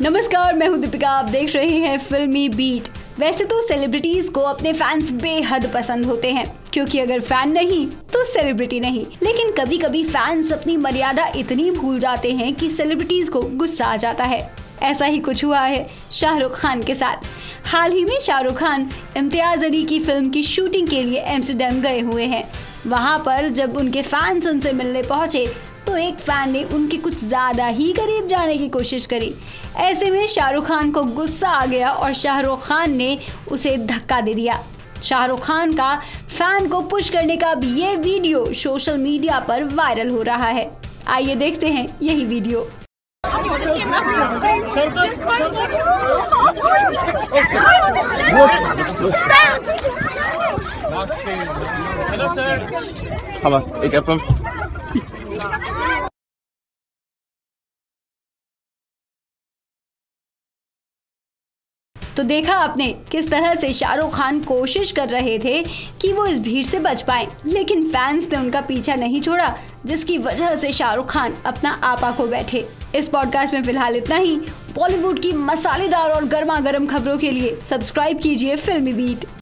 नमस्कार, मैं हूं दीपिका। आप देख रहे हैं फिल्मी बीट। वैसे तो सेलिब्रिटीज को अपने फैंस बेहद पसंद होते हैं, क्योंकि अगर फैन नहीं तो सेलिब्रिटी नहीं। लेकिन कभी कभी फैंस अपनी मर्यादा इतनी भूल जाते हैं कि सेलिब्रिटीज को गुस्सा आ जाता है। ऐसा ही कुछ हुआ है शाहरुख खान के साथ। हाल ही में शाहरुख खान इम्तियाज अली की फिल्म की शूटिंग के लिए एम्स्टर्डम गए हुए हैं। वहां पर जब उनके फैंस उनसे मिलने पहुंचे तो एक फैन ने उनके कुछ ज्यादा ही करीब जाने की कोशिश करी। ऐसे में शाहरुख खान को गुस्सा आ गया और शाहरुख खान ने उसे धक्का दे दिया। शाहरुख खान का फैन को पुश करने का अब ये वीडियो सोशल मीडिया पर वायरल हो रहा है। आइए देखते हैं यही वीडियो। एक एप्पल। तो देखा आपने किस तरह से शाहरुख खान कोशिश कर रहे थे कि वो इस भीड़ से बच पाए, लेकिन फैंस ने उनका पीछा नहीं छोड़ा, जिसकी वजह से शाहरुख खान अपना आपा खो बैठे। इस पॉडकास्ट में फिलहाल इतना ही। बॉलीवुड की मसालेदार और गर्मा गर्म खबरों के लिए सब्सक्राइब कीजिए फिल्मी बीट।